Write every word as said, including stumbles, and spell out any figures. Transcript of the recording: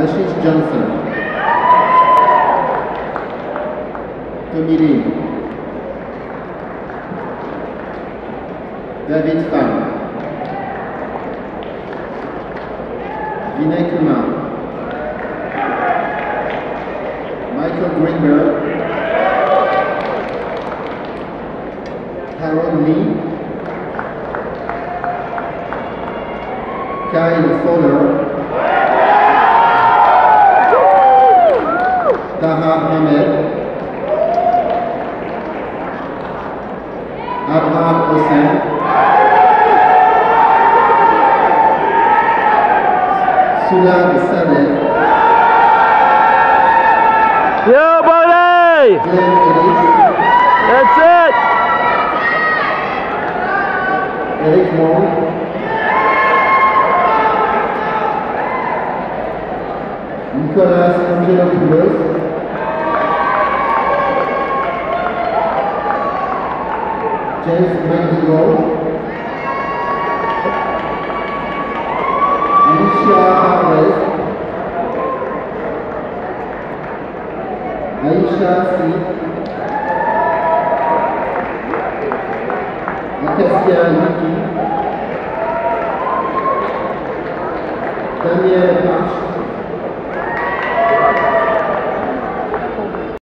Ashish Johnson, Tommy Lee, David Pham, Vinay Kumar, Michael Greenberg, Harold Lee, Kyle Fowler, Taha Ahmed, Abraham Hossein, Sulad Sadeh, Yo, buddy! Glenn Ellis, That's it! Eric Wong, Nicolas Angelopoulos, James McDougall, Alicia Harvey, Aisha C, Acacia Yuki, Daniel March,